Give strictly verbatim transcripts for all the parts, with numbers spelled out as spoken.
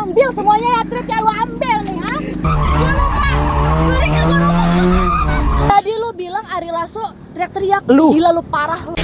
ambil semuanya ya, trip ya lu ambil nih, ha? Gue lupa, berikan gue lupa. Tadi lu bilang Ari Lasso teriak-teriak, lu gila lu parah lu.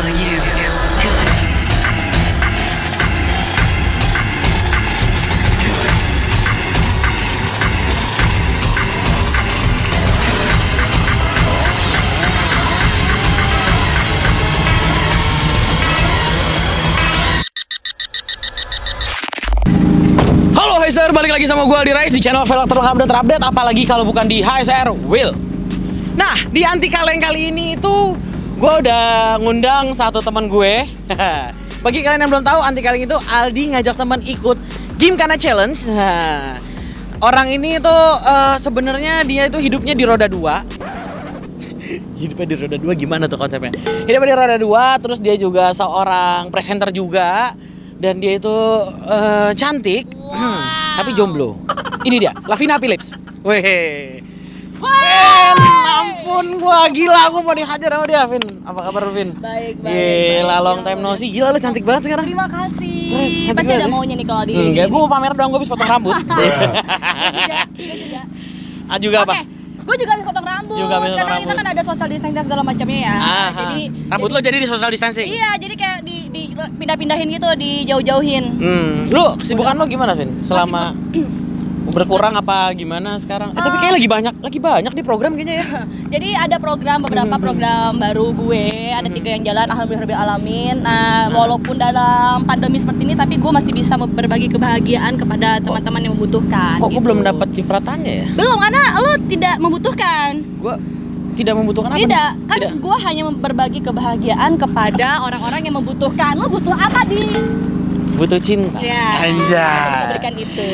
H S R, balik lagi sama gue Aldi Rais di channel vlog terlengkap dan terupdate, apalagi kalau bukan di H S R Will. Nah, di anti kaleng kali ini itu gue udah ngundang satu teman gue. Bagi kalian yang belum tahu, anti kaleng itu Aldi ngajak teman ikut Gymkhana Challenge. Orang ini itu uh, sebenarnya dia itu hidupnya di roda dua. Hidupnya di roda dua gimana tuh konsepnya? Hidupnya di roda dua, terus dia juga seorang presenter juga. Dan dia itu uh, cantik, wow. hmm, tapi jomblo. Ini dia, Lavina Phillips. Weh, Vin, ampun gua gila, aku mau dihajar sama dia, Vin. Apa kabar, Vin? Baik, baik. Gila, long time no see. Gila, lu cantik banget sekarang. Terima kasih. Cantik Pasti banget, ada ya? maunya nih kalau di. Enggak, gua mau pamer dong, gua bisa potong rambut. Gue juga, gue juga. Ah, juga apa? Oke, gue juga habis potong rambut. Juga habis potong karena rambut. kita kan ada social distancing segala macamnya ya. Aha. Jadi rambut jadi, lo jadi di social distancing? Iya, jadi kayak di, di pindah-pindahin gitu, dijauh-jauhin. Hmm. Lu kesibukan lo gimana, Vin? Selama berkurang apa gimana sekarang? Eh, uh, tapi kayak lagi banyak, lagi banyak nih program kayaknya ya. Jadi ada program, beberapa program baru gue, ada tiga yang jalan, alhamdulillah alamin. Nah, walaupun dalam pandemi seperti ini, tapi gue masih bisa berbagi kebahagiaan kepada teman-teman yang membutuhkan. Kok gitu. gue belum dapat cipratannya ya? Belum, karena lu tidak membutuhkan. Gue tidak membutuhkan apa? Tidak, kan tidak. gue hanya berbagi kebahagiaan kepada orang-orang yang membutuhkan. Lu butuh apa, Di? Butuh cinta. Ya, Anjay. kita bisa berikan itu.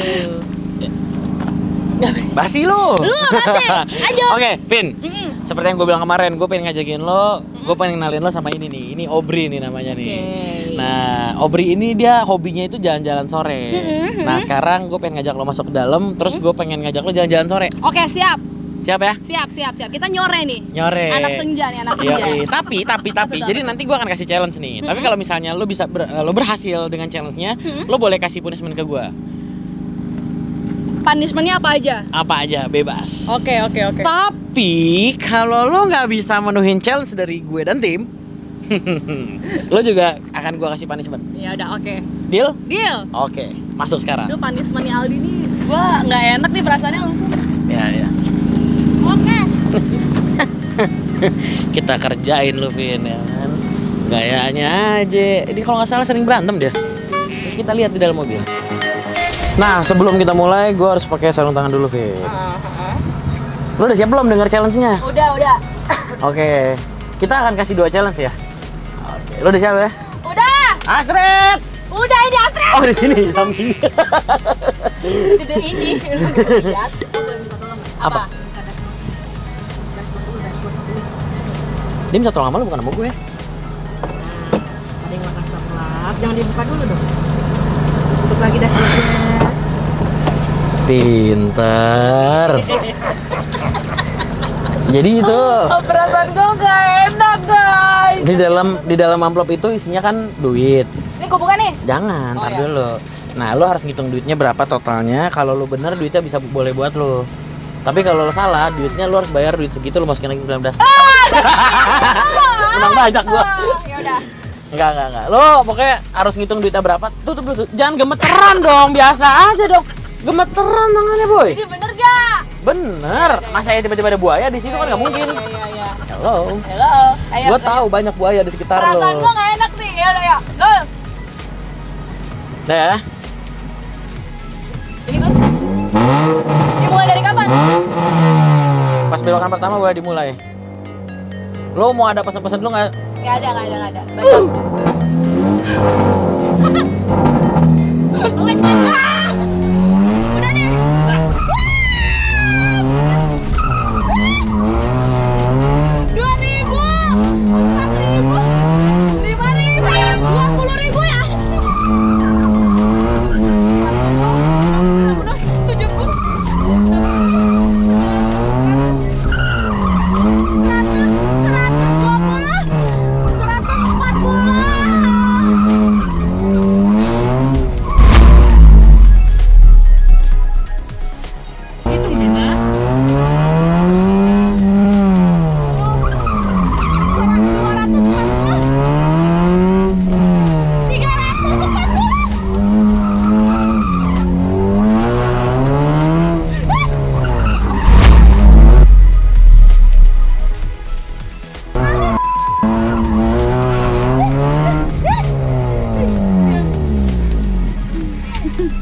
Basi lu. Lu basi. Ayo. Oke, Vin. Mm-mm. Seperti yang gue bilang kemarin, gue pengen ngajakin lo, mm-hmm. gue pengen kenalin lo sama ini nih. Ini Obri nih namanya nih. Okay. Nah, Obri ini dia hobinya itu jalan-jalan sore. Mm-hmm. Nah, sekarang gue pengen ngajak lo masuk ke dalam, terus gue pengen ngajak lo jalan-jalan sore. Oke, siap. Siap ya? Siap, siap, siap. Kita nyore nih. Nyore. Anak senja nih, anak senja. Yoi. Tapi, tapi, tapi. Betul. Jadi nanti gue akan kasih challenge nih. Mm-hmm. Tapi kalau misalnya lo bisa ber, lo berhasil dengan challenge-nya, mm-hmm. lo boleh kasih punishment ke gue. Punishment-nya apa aja? Apa aja, bebas. Oke, oke, oke. Tapi kalau lo nggak bisa menuhin challenge dari gue dan tim, lo juga akan gue kasih punishment. Ya udah, oke. Deal? Deal. Oke, masuk sekarang. Itu punishment-nya Aldi nih, gue nggak enak nih perasaannya langsung. Ya, ya. Oke. Kita kerjain lo, Vin, ya kan? Gayanya aja. Ini kalau nggak salah sering berantem dia. Kita lihat di dalam mobil. Nah, sebelum kita mulai, gue harus pakai sarung tangan dulu, Vin. Uh, uh. Lo udah siap belum denger challenge-nya? Udah, udah. Oke, kita akan kasih dua challenge ya. Oke, lo udah siap ya? Udah. Astrid! Udah ini Astrid! Oh, di sini, samping. Gede ini. Lihat. Apa? Dia minta tolong sama lo, bukan sama gue. Ada yang makan coklat, jangan dibuka dulu dong. Tutup lagi dashboardnya. Pinter. Jadi itu Perasaan gue gak enak, guys. di dalam di dalam amplop itu isinya kan duit. Ini gue buka nih. Jangan, Oh, tar iya. dulu. Nah, lo harus ngitung duitnya berapa totalnya. Kalau lo bener duitnya bisa boleh buat lo. Tapi kalau lo salah, duitnya lo harus bayar duit segitu, lo masukin lagi ke dalam das. Menang banyak gua. Ya udah. Enggak, enggak, enggak. Lo pokoknya harus ngitung duitnya berapa. Tutup dulu. Jangan gemeteran dong, biasa aja dong. Gemeteran tangannya, boy. Ini bener gak? Bener. Masa ya tiba-tiba ada buaya di situ kan nggak mungkin. Iya, iya, iya. Hello. Halo. Ayo. Gue tahu banyak buaya di sekitar lo. Perasaan gue gak enak nih. Ya udah, ya. Go. Udah ya. Ini gue. Dimulai dari kapan? Pas belokan pertama boleh dimulai. Lo mau ada pesan-pesan dulu nggak? Gak ada, gak ada, gak ada. Baca. Udah nih. Dua ribu, empat ribu, lima ribu, dua puluh ribu ya. Tujuh puluh.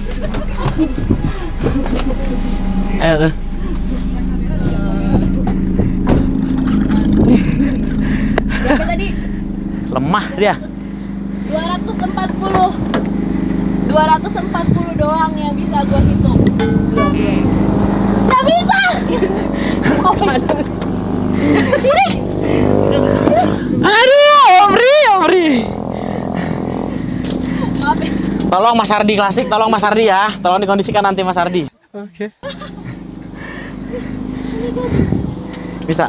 Ayo tuh. Berapa tadi? Lemah dia. dua ratus empat puluh. dua ratus empat puluh doang yang bisa gue hitung. Gak bisa. Ini. Aduh, Obri, Obri. Maaf ya. Tolong Mas Ardi klasik, tolong Mas Ardi ya. Tolong dikondisikan nanti Mas Ardi. Oke. Bisa.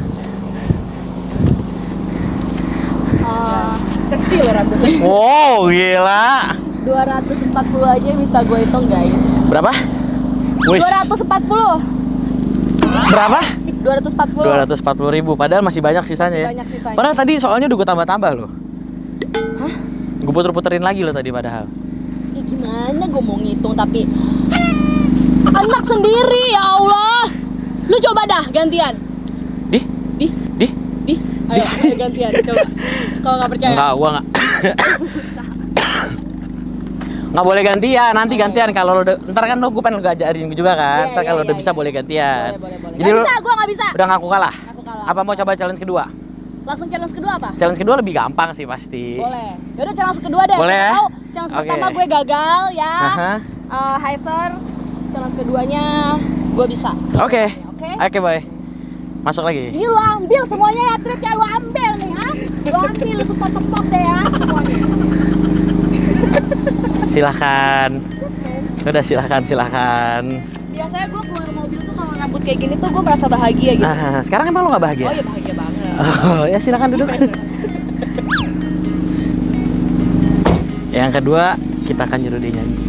Uh, Seksi loh rambutnya. Wow, gila. dua ratus empat puluh aja bisa gue hitung, guys. Berapa? Wish. dua ratus empat puluh. Berapa? dua ratus empat puluh. dua ratus empat puluh ribu, padahal masih banyak sisanya ya. Banyak sisanya. Padahal tadi soalnya udah gue tambah-tambah loh. Hah? Gue puter-puterin lagi loh tadi padahal. Ya gimana gue mau ngitung tapi anak sendiri, ya Allah. Lu coba dah gantian. Di? Di? Di? Di? Ayo, ayo gantian, coba. Kalau nggak percaya. Enggak, gua enggak. Nggak boleh gantian, nanti Oh, gantian kalau lo udah, ntar kan lo gue pengen ngajarin juga kan. Iya, ntar iya, kalau iya, udah bisa iya. boleh gantian. Boleh, boleh, boleh. Jadi Nggak lo bisa, gua nggak bisa. udah ngaku kalah. Aku kalah. Apa mau coba challenge kedua? Langsung challenge kedua apa? Challenge kedua lebih gampang sih pasti. Boleh. Yaudah challenge kedua deh. Boleh ya? Tahu challenge Oke. pertama gue gagal ya. Aha. Uh, Heiser. Challenge keduanya gue bisa. Oke. Oke. Oke, boy. Masuk lagi. Ini lo ambil semuanya ya, Trip ya, lo ambil nih ha. Lo ambil, lo tepok-tepok deh ya semuanya. Silahkan. Udah silahkan, silahkan. Biasanya gue keluar mobil tuh kalau rambut kayak gini tuh gue merasa bahagia gitu. Ah, sekarang emang lo nggak bahagia? Oh iya bahagia banget. Oh, ya silakan duduk. Yang kedua, kita akan nyuruh dia nyanyi.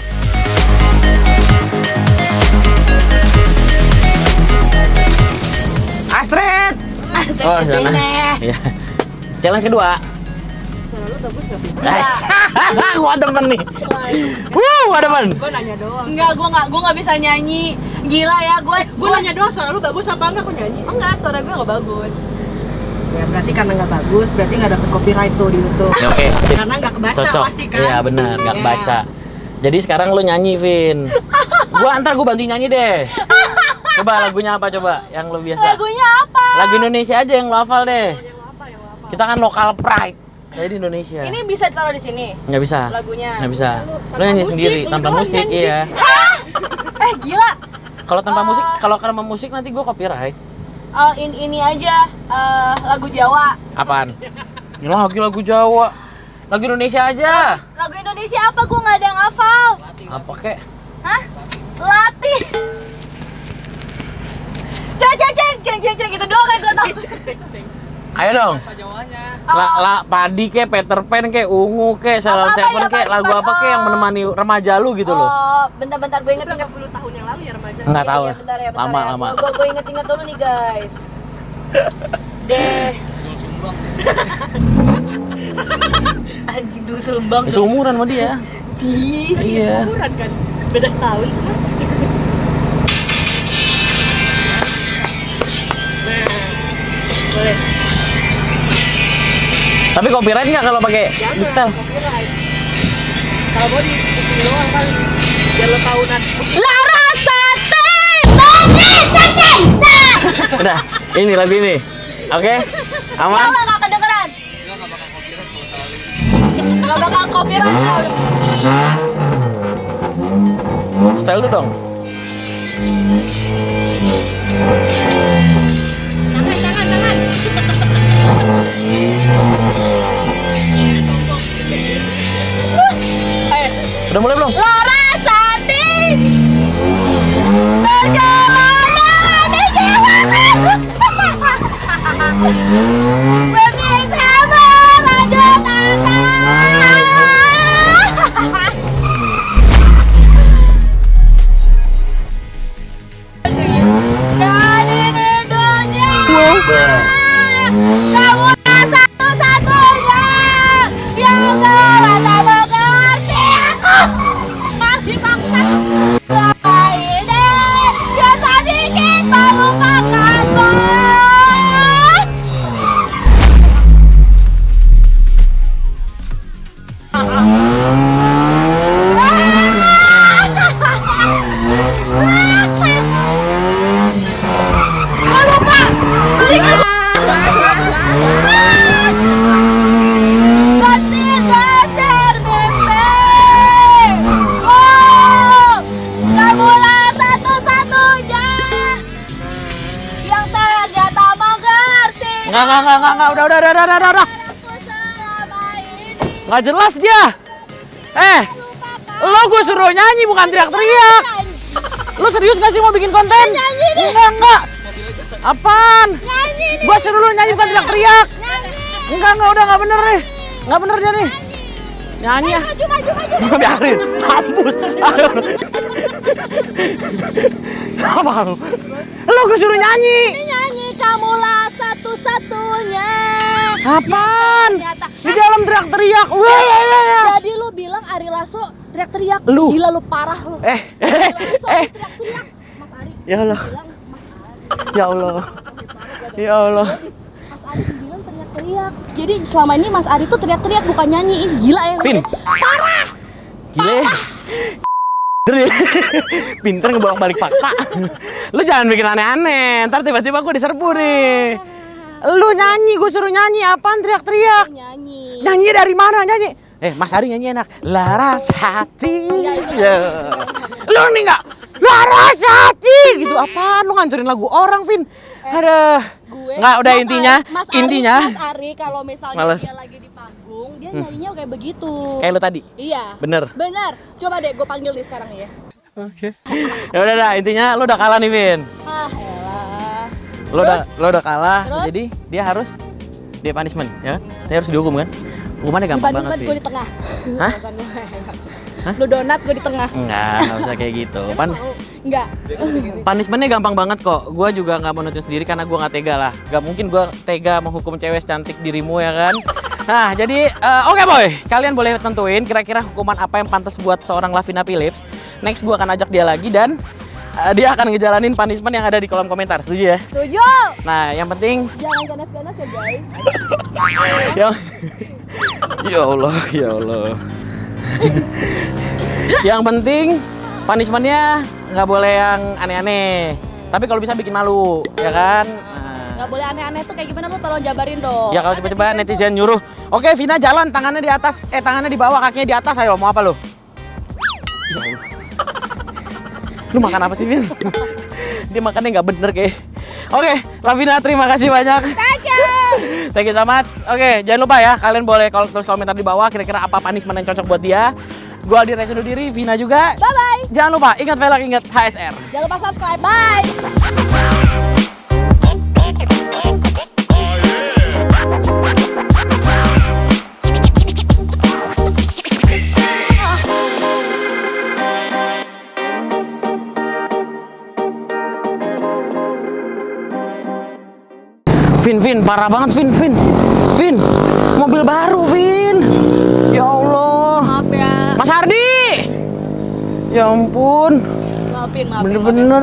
Astrid! Astrid Oh, sana. kesini. Iya. Challenge kedua. Suara lu bagus gak sih? Guys, gua demen nih. Wuh, gua demen. Gue nanya doang. Enggak, gue nggak, gue nggak bisa nyanyi. Gila ya, gue, Gue nanya doang suara lu bagus apa enggak, aku nyanyi. enggak, suara gue nggak bagus. Ya berarti karena nggak bagus, berarti nggak dapet copyright tuh di YouTube. Ya, oke, sip. Karena nggak kebaca Cocok. pasti kan. Iya, benar, nggak Iya. kebaca. Jadi sekarang lu nyanyi, Vin. Gua antar gua bantu nyanyi deh. Coba lagunya apa coba yang lu biasa? Lagunya apa? Lagu Indonesia aja yang lo hafal deh. Yang apa, yang apa? Kita kan lokal pride. Jadi Indonesia. Ini bisa taruh di sini Nggak bisa. lagunya. Nggak bisa. Lu Lu tanpa nyanyi musik, sendiri lu tanpa doang musik, nyanyi. iya. Eh gila. Kalau tanpa Ah. musik, kalau karena musik nanti gua copyright. Eh, in, ini aja eh, lagu Jawa. Apaan? Ini lagi lagu Jawa. Lagu Indonesia aja. Lagu Indonesia apa? Gue nggak ada yang hafal. Apa kek? Hah? Latih. Ceng ceng ceng ceng ceng ceng gitu doang yang gue tahu. Ayo dong. La, la, padi kek, Peter Pan kek, ungu kek, Salon Apa-apa Seven ya, kek, Pak, lagu Pak, apa kek yang oh. menemani remaja lu gitu loh. Oh, bentar-bentar gue inget-inget. enam puluh tahun yang lalu ya remaja. Enggak tahu. Iya, bentar ya, bentar Lama, ya. lama. Gue gue inget-inget dulu nih guys. Deh. Anjing dulu sumbang. Ya, seumuran sama dia. Di. Iya. Seumuran kan. Beda setahun cuma. Nah, boleh. Tapi copyright nggak kalau pakai di style? Copyright. Kalau mau di speaking doang kan. Biar lo tahu nanti. Larasati. Udah, ini lagu ini. Oke? Aman? Kalau nggak kedengeran. Nggak bakal copyright. Style lu dong. Tangan, tangan, tangan. Eh, Udah mulai belum? Larasati perjalanan di jiwa berbisa merajut asa. Dan ini dunia kamulah satu-satunya yang merasa mengerti aku. Masih paksa selama ini dia sedikit melupakanku. Nggak, nggak, nggak, nggak, nggak, udah, udah, udah, udah, udah, udah. Nggak jelas dia. Eh, lo gue suruh nyanyi bukan teriak-teriak. Lo serius nggak sih mau bikin konten? Enggak, enggak. Apaan? Gue suruh lo nyanyi bukan teriak-teriak. Enggak, enggak, udah nggak bener nih. Nggak bener dia nih. Nyanyi ya. Biarin, mampus. Ayo. Apa lu? Lo gue suruh nyanyi. Nyanyi kamulah satu-satunya. Apaan? Ternyata. Di dalam teriak-teriak. Wah, ya, ya, ya. Jadi lu bilang Ari Lasso teriak-teriak. Lu. Gila lu parah lu. Eh, eh, Ari Lasso eh. teriak-teriak. Mas Ari. Ya Allah. bilang, Mas Ari. Ya Allah. Ya Allah. Jadi, Mas Ari bilang teriak-teriak. Jadi selama ini Mas Ari tuh teriak-teriak bukan nyanyi. Ih, gila ya. Vin. Parah. Gile. Pinter ngebawa balik fakta. Lu jangan bikin aneh-aneh. Ntar tiba-tiba gue diserbu nih. Lu nyanyi, gue suruh nyanyi. Apaan teriak-teriak? Nyanyi. Nyanyi dari mana nyanyi? Eh, Mas Ari nyanyi enak. Laras hati. Enggak, itu Ya. Lu nih enggak? Laras hati. Gitu apaan? Lu ngancurin lagu orang, Vin. Aduh. Gue Nggak, udah Mas intinya, Ari, Mas Ari, intinya. Mas Ari kalau misalnya Males. dia lagi di panggung, dia nyanyinya kayak begitu. Kayak lu tadi. Iya. Bener. Bener. Coba deh gue panggil nih sekarang ya. Oke. Ya udah dah, intinya lu udah kalah nih, Vin. Ah, elah. Lo udah lo udah kalah. Terus? Jadi dia harus dia punishment, ya kan? Dia harus dihukum kan? Hukumannya gampang Dibanding banget, gue Vin. di tengah. Hah? Hah? Lu donat gue di tengah. Enggak, enggak usah kayak gitu. Pan Mau? Enggak. punishmentnya gampang banget kok. Gua juga nggak mau nonton sendiri karena gua nggak tega lah. Gak mungkin gua tega menghukum cewek cantik dirimu ya kan? Nah, jadi eh, oke boy, kalian boleh tentuin kira-kira hukuman apa yang pantas buat seorang Lavina Phillips. Next gua akan ajak dia lagi dan eh, dia akan ngejalanin punishment yang ada di kolom komentar. Setuju ya? Setuju. Nah, yang penting Jangan ganas-ganas ya guys. yang ya Allah, ya Allah. Yang penting punishmentnya nggak boleh yang aneh-aneh. Tapi kalau bisa bikin malu, ya kan? Nah. Nggak boleh aneh-aneh tuh kayak gimana, lu tolong jabarin dong. Ya kalau tiba-tiba netizen nyuruh, oke Vina jalan, tangannya di atas, eh tangannya di bawah, kakinya di atas, ayo mau apa lu? Ya Allah. Lu makan apa sih, Vin? Dia makannya nggak bener kayak. Oke, Lavina terima kasih banyak. Thank you. Thank you so much. Oke, jangan lupa ya, kalian boleh kalau tulis komentar di bawah kira-kira apa punishment yang cocok buat dia. Gua Aldi Rais undur diri, Vina juga. Bye bye. Jangan lupa ingat velg, ingat H S R. Jangan lupa subscribe. Bye. Vin, Vin, parah banget Vin, Vin, Vin, mobil baru Vin. Ya Allah. Maaf ya. Mas Ardi. Ya ampun. Maafin, maafin. Bener-bener.